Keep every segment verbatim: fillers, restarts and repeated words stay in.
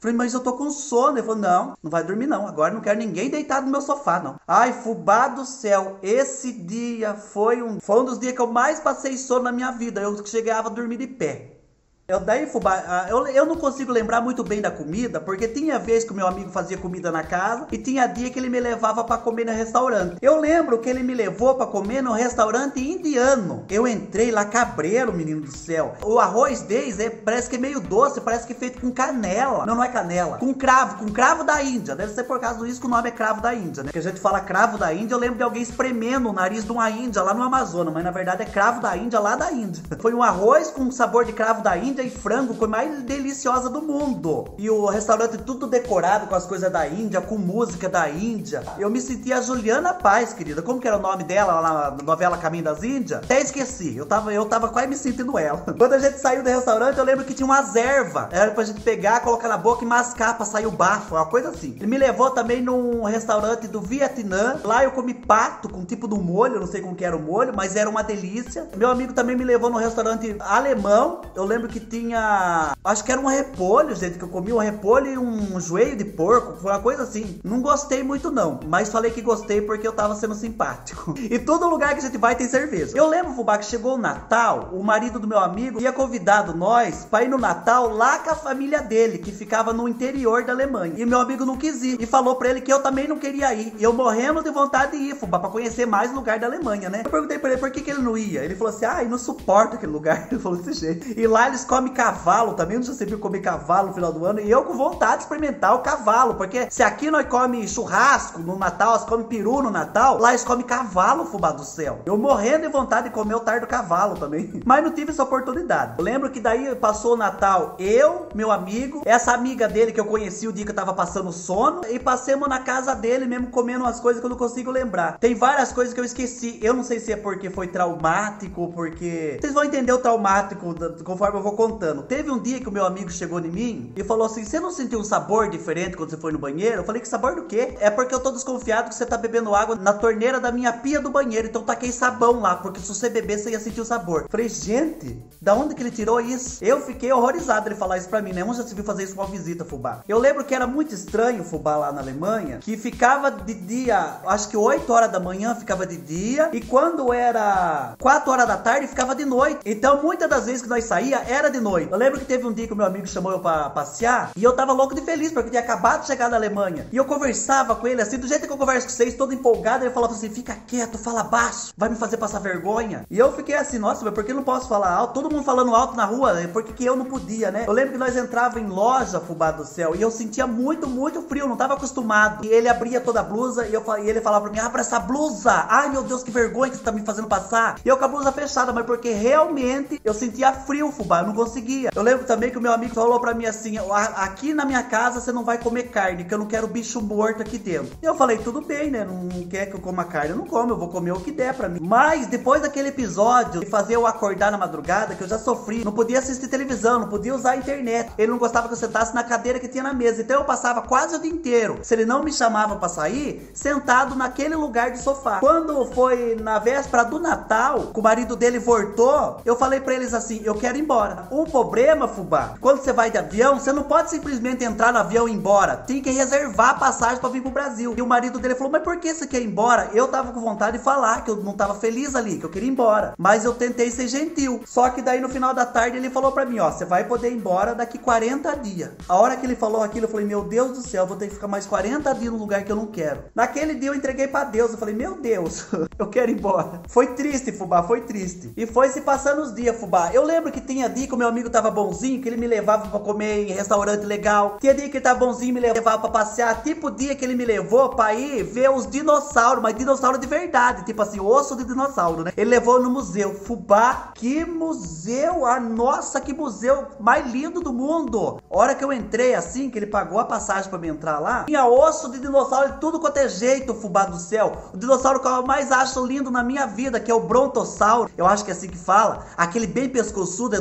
Falei, mas eu tô com sono. Ele falou, não, não vai dormir não, agora não quero ninguém deitado no meu sofá, não. Ai, fubá do céu, esse dia foi um, foi um dos dias que eu mais passei sono na minha vida. Eu chegava a dormir de pé. Eu, daí, fubá, eu, eu não consigo lembrar muito bem da comida, porque tinha vez que o meu amigo fazia comida na casa e tinha dia que ele me levava pra comer no restaurante. Eu lembro que ele me levou pra comer no restaurante indiano. Eu entrei lá, cabreiro, menino do céu. O arroz deles é, parece que é meio doce, parece que é feito com canela. Não, não é canela. Com cravo, com cravo da Índia. Deve ser por causa disso que o nome é cravo da Índia, né? Porque a gente fala cravo da Índia, eu lembro de alguém espremendo o nariz de uma índia lá no Amazonas, mas na verdade é cravo da Índia lá da Índia. Foi um arroz com sabor de cravo da Índia e frango, coisa mais deliciosa do mundo. E o restaurante tudo decorado com as coisas da Índia, com música da Índia. Eu me senti a Juliana Paz, querida. Como que era o nome dela lá na novela Caminho das Índias? Até esqueci. Eu tava, eu tava quase me sentindo ela. Quando a gente saiu do restaurante, eu lembro que tinha umas ervas. Era pra gente pegar, colocar na boca e mascar pra sair o bafo. Uma coisa assim. Ele me levou também num restaurante do Vietnã. Lá eu comi pato com tipo de um molho. Eu não sei como que era o molho, mas era uma delícia. Meu amigo também me levou num restaurante alemão. Eu lembro que tinha, acho que era um repolho, gente, que eu comi um repolho e um joelho de porco, foi uma coisa assim. Não gostei muito não, mas falei que gostei porque eu tava sendo simpático. E todo lugar que a gente vai tem cerveja. Eu lembro, fubá, que chegou o Natal, o marido do meu amigo tinha convidado nós pra ir no Natal lá com a família dele, que ficava no interior da Alemanha. E meu amigo não quis ir, e falou pra ele que eu também não queria ir. E eu morrendo de vontade de ir, fubá, pra conhecer mais o lugar da Alemanha, né? Eu perguntei pra ele por que que ele não ia. Ele falou assim, ah, eu não suporto aquele lugar. Ele falou desse jeito. E lá eles comem cavalo também, não sei se você viu comer cavalo no final do ano, e eu com vontade de experimentar o cavalo, porque se aqui nós come churrasco no Natal, nós come peru no Natal, lá eles comem cavalo, fubá do céu. Eu morrendo de vontade de comer o tar do cavalo também, mas não tive essa oportunidade. Eu lembro que daí passou o Natal, eu, meu amigo, essa amiga dele que eu conheci o dia que eu tava passando sono, e passemos na casa dele mesmo comendo umas coisas que eu não consigo lembrar. Tem várias coisas que eu esqueci, eu não sei se é porque foi traumático, porque... Vocês vão entender o traumático conforme eu vou contando. Teve um dia que o meu amigo chegou em mim e falou assim, você não sentiu um sabor diferente quando você foi no banheiro? Eu falei, que sabor do quê? É porque eu tô desconfiado que você tá bebendo água na torneira da minha pia do banheiro, então taquei sabão lá, porque se você beber, você ia sentir o sabor. Eu falei, gente, da onde que ele tirou isso? Eu fiquei horrorizado ele falar isso pra mim, né? Onde já se viu fazer isso com uma visita, fubá? Eu lembro que era muito estranho, fubá, lá na Alemanha, que ficava de dia, acho que oito horas da manhã ficava de dia, e quando era quatro horas da tarde, ficava de noite. Então, muitas das vezes que nós saía, era de noite. Eu lembro que teve um dia que o meu amigo chamou eu pra passear, e eu tava louco de feliz, porque eu tinha acabado de chegar da Alemanha. E eu conversava com ele assim, do jeito que eu converso com vocês, todo empolgado, ele falava assim, fica quieto, fala baixo, vai me fazer passar vergonha. E eu fiquei assim, nossa, mas por que eu não posso falar alto? Todo mundo falando alto na rua, né? Por que que eu não podia, né? Eu lembro que nós entrava em loja, fubá do céu, e eu sentia muito, muito frio, não tava acostumado. E ele abria toda a blusa, e, eu, e ele falava pra mim, abra essa blusa, ai meu Deus, que vergonha que você tá me fazendo passar. E eu com a blusa fechada, mas porque realmente eu sentia frio, fubá, eu não conseguia. Eu lembro também que o meu amigo falou pra mim assim, aqui na minha casa você não vai comer carne, que eu não quero bicho morto aqui dentro. E eu falei, tudo bem, né? Não quer que eu coma carne, eu não como, eu vou comer o que der pra mim. Mas depois daquele episódio de fazer eu acordar na madrugada, que eu já sofri, não podia assistir televisão, não podia usar a internet. Ele não gostava que eu sentasse na cadeira que tinha na mesa, então eu passava quase o dia inteiro, se ele não me chamava pra sair, sentado naquele lugar de sofá. Quando foi na véspera do Natal, que o marido dele voltou, eu falei pra eles assim, eu quero ir embora. O problema, fubá, quando você vai de avião, você não pode simplesmente entrar no avião e ir embora. Tem que reservar a passagem pra vir pro Brasil. E o marido dele falou, mas por que você quer ir embora? Eu tava com vontade de falar que eu não tava feliz ali, que eu queria ir embora. Mas eu tentei ser gentil. Só que daí no final da tarde ele falou pra mim, ó, você vai poder ir embora daqui quarenta dias. A hora que ele falou aquilo, eu falei, meu Deus do céu, eu vou ter que ficar mais quarenta dias num lugar que eu não quero. Naquele dia eu entreguei pra Deus, eu falei, meu Deus, eu quero ir embora. Foi triste, fubá, foi triste. E foi se passando os dias, fubá. Eu lembro que tinha dia que o meu amigo tava bonzinho, que ele me levava pra comer em restaurante legal. Tinha dia que ele tava bonzinho e me levava pra passear. Tipo o dia que ele me levou pra ir ver os dinossauros, mas dinossauro de verdade. Tipo assim, osso de dinossauro, né? Ele levou no museu. Fubá, que museu! Ah, nossa, que museu mais lindo do mundo! A hora que eu entrei assim, que ele pagou a passagem pra me entrar lá, tinha osso de dinossauro de tudo quanto é jeito, fubá do céu. O dinossauro que eu mais acho lindo na minha vida, que é o brontossauro. Eu acho que é assim que fala. Aquele bem pescoçudo, enorme,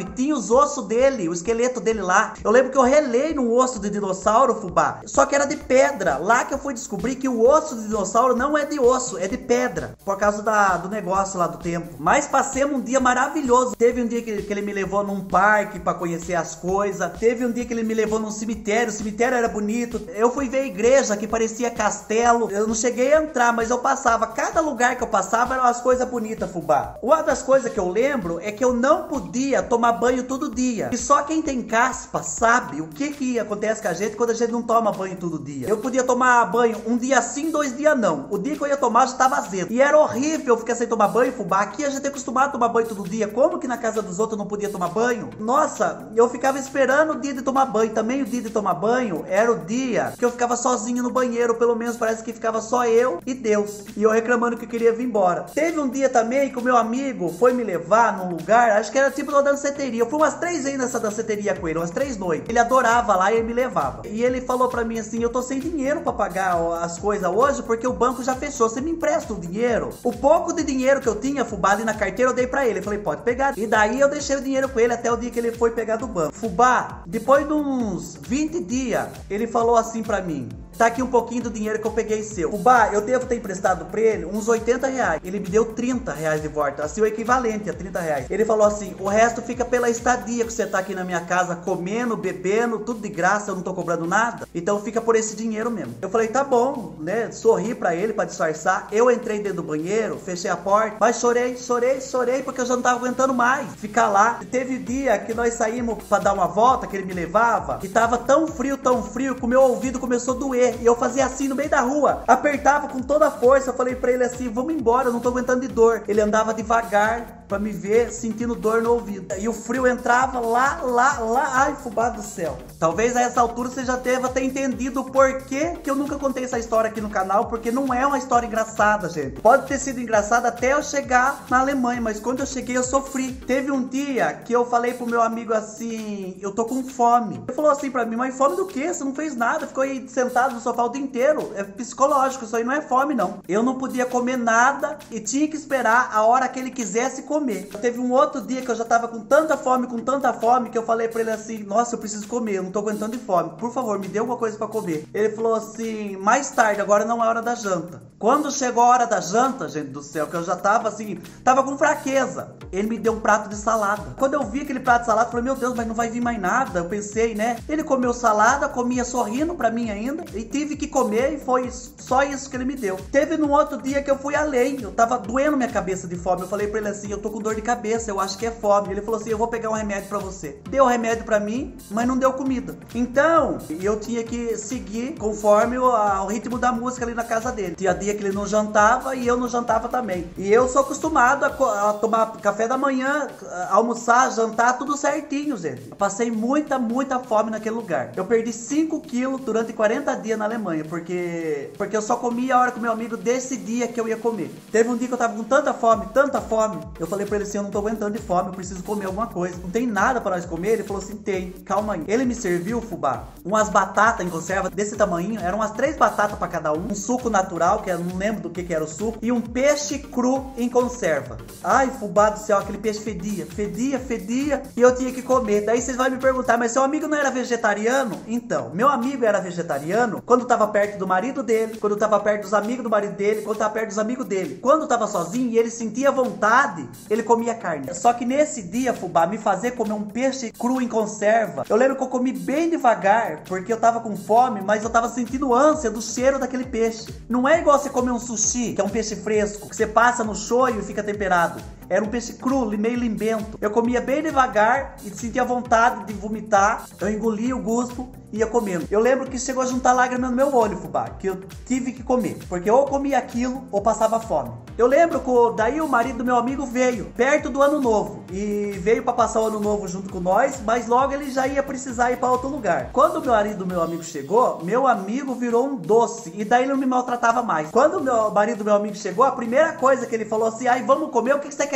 tinha os ossos dele, o esqueleto dele lá. Eu lembro que eu relei no osso de dinossauro, fubá, só que era de pedra. Lá que eu fui descobrir que o osso de dinossauro não é de osso, é de pedra, por causa da, do negócio lá do tempo. Mas passemos um dia maravilhoso. Teve um dia que, que ele me levou num parque pra conhecer as coisas. Teve um dia que ele me levou num cemitério, o cemitério era bonito. Eu fui ver a igreja que parecia castelo. Eu não cheguei a entrar, mas eu passava. Cada lugar que eu passava eram as coisas bonitas, fubá. Uma das coisas que eu lembro é que eu não podia tomar banho todo dia. E só quem tem caspa sabe o que que acontece com a gente quando a gente não toma banho todo dia. Eu podia tomar banho um dia sim, dois dias não. O dia que eu ia tomar já estava azedo. E era horrível ficar sem tomar banho, fubá. Aqui a gente é acostumado a tomar banho todo dia. Como que na casa dos outros eu não podia tomar banho? Nossa, eu ficava esperando o dia de tomar banho. Também o dia de tomar banho era o dia que eu ficava sozinho no banheiro. Pelo menos parece que ficava só eu e Deus. E eu reclamando que eu queria vir embora. Teve um dia também que o meu amigo foi me levar num lugar, acho que era tipo uma danceteria. Eu fui umas três vezes nessa danceteria com ele, umas três noites. Ele adorava lá e ele me levava. E ele falou pra mim assim, eu tô sem dinheiro pra pagar as coisas hoje porque o banco já fechou. Você me empresta o dinheiro? O pouco de dinheiro que eu tinha, fubá, ali na carteira, eu dei pra ele. Eu falei, pode pegar. E daí eu deixei o dinheiro com ele até o dia que ele foi pegar do banco. Fubá, depois de uns vinte dias, ele falou assim pra mim, tá aqui um pouquinho do dinheiro que eu peguei seu. Fubá, eu devo ter emprestado pra ele uns oitenta reais. Ele me deu trinta reais de volta, assim o equivalente a trinta reais. Ele falou assim, o resto fica pela estadia que você tá aqui na minha casa comendo, bebendo, tudo de graça, eu não tô cobrando nada. Então fica por esse dinheiro mesmo. Eu falei, tá bom, né? Sorri pra ele, pra disfarçar. Eu entrei dentro do banheiro, fechei a porta, mas chorei, chorei, chorei, porque eu já não tava aguentando mais ficar lá. E teve dia que nós saímos pra dar uma volta, que ele me levava, que tava tão frio, tão frio, que o meu ouvido começou a doer. E eu fazia assim no meio da rua, apertava com toda a força. Eu falei pra ele assim, vamos embora, eu não tô aguentando de dor. Ele andava devagar pra me ver, sentindo dor no ouvido. E o frio entrava lá, lá, lá. Ai, fubá do céu. Talvez a essa altura você já deva ter entendido o porquê que eu nunca contei essa história aqui no canal, porque não é uma história engraçada, gente. Pode ter sido engraçada até eu chegar na Alemanha, mas quando eu cheguei eu sofri. Teve um dia que eu falei pro meu amigo assim, eu tô com fome. Ele falou assim pra mim, mas fome do quê? Você não fez nada, ficou aí sentado no sofá o dia inteiro. É psicológico, isso aí não é fome não. Eu não podia comer nada e tinha que esperar a hora que ele quisesse comer. Teve um outro dia que eu já tava com tanta fome, com tanta fome, que eu falei pra ele assim, nossa, eu preciso comer, eu não tô aguentando de fome, por favor, me dê alguma coisa pra comer. Ele falou assim, mais tarde, agora não é hora da janta. Quando chegou a hora da janta, gente do céu, que eu já tava assim, tava com fraqueza, ele me deu um prato de salada. Quando eu vi aquele prato de salada, eu falei, meu Deus, mas não vai vir mais nada. Eu pensei, né? Ele comeu salada, comia sorrindo pra mim ainda, e tive que comer, e foi só isso que ele me deu. Teve num outro dia que eu fui além, eu tava doendo minha cabeça de fome. Eu falei pra ele assim, eu tô com dor de cabeça, eu acho que é fome. Ele falou assim, eu vou pegar um remédio pra você. Deu remédio pra mim, mas não deu comida. Então, eu tinha que seguir conforme o, a, o ritmo da música ali na casa dele. Tinha dia que ele não jantava e eu não jantava também. E eu sou acostumado a, a tomar café da manhã, a almoçar, jantar, tudo certinho, gente. Eu passei muita, muita fome naquele lugar. Eu perdi cinco quilos durante quarenta dias na Alemanha, porque, porque eu só comia a hora que o meu amigo decidia que eu ia comer. Teve um dia que eu tava com tanta fome, tanta fome, eu falei pra ele assim, eu não tô aguentando de fome, eu preciso comer alguma coisa. Não tem nada pra nós comer? Ele falou assim, tem, calma aí. Ele me serviu, fubá, umas batatas em conserva desse tamanho, eram umas três batatas pra cada um, um suco natural, que eu não lembro do que que era o suco, e um peixe cru em conserva. Ai, fubá do céu, aquele peixe fedia, fedia, fedia, e eu tinha que comer. Daí vocês vão me perguntar, mas seu amigo não era vegetariano? Então, meu amigo era vegetariano quando tava perto do marido dele, quando tava perto dos amigos do marido dele, quando tava perto dos amigos dele. Quando tava sozinho e ele sentia vontade, ele comia carne. Só que nesse dia, fubá, me fazer comer um peixe cru em conserva, eu lembro que eu comi bem devagar, porque eu tava com fome, mas eu tava sentindo ânsia do cheiro daquele peixe. Não é igual você comer um sushi, que é um peixe fresco, que você passa no shoyu e fica temperado. Era um peixe cru, meio limbento. Eu comia bem devagar e sentia vontade de vomitar. Eu engolia o guspo e ia comendo. Eu lembro que chegou a juntar lágrimas no meu olho, fubá, que eu tive que comer, porque ou eu comia aquilo ou passava fome. Eu lembro que daí o marido do meu amigo veio, perto do ano novo, e veio para passar o ano novo junto com nós, mas logo ele já ia precisar ir para outro lugar. Quando o marido do meu amigo chegou, meu amigo virou um doce, e daí ele não me maltratava mais. Quando o meu marido do meu amigo chegou, a primeira coisa que ele falou assim, ai, vamos comer, o que você quer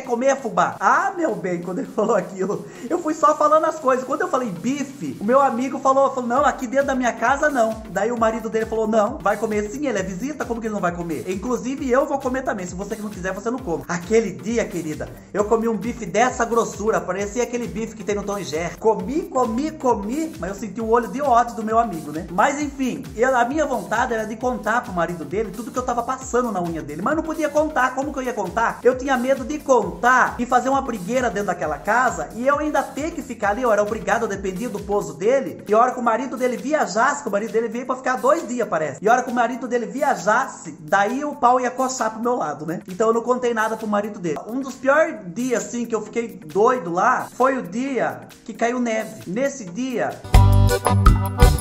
comer, fubá? Ah, meu bem, quando ele falou aquilo, eu fui só falando as coisas. Quando eu falei bife, o meu amigo falou, falou, não, aqui dentro da minha casa não. Daí o marido dele falou, não, vai comer sim, ele é visita, como que ele não vai comer? Inclusive eu vou comer também, se você que não quiser, você não come. Aquele dia, querida, eu comi um bife dessa grossura, parecia aquele bife que tem no Tom e Jerry. Comi, comi, comi, mas eu senti o olho de ódio do meu amigo, né? Mas enfim, eu, a minha vontade era de contar pro marido dele tudo que eu tava passando na unha dele, mas não podia contar. Como que eu ia contar? Eu tinha medo de contar e fazer uma brigueira dentro daquela casa e eu ainda ter que ficar ali, eu era obrigado, eu dependia do pouso dele, e a hora que o marido dele viajasse, que o marido dele veio pra ficar dois dias, parece, e a hora que o marido dele viajasse, daí o pau ia coçar pro meu lado, né? Então eu não contei nada pro marido dele. Um dos piores dias, assim, que eu fiquei doido lá, foi o dia que caiu neve. Nesse dia...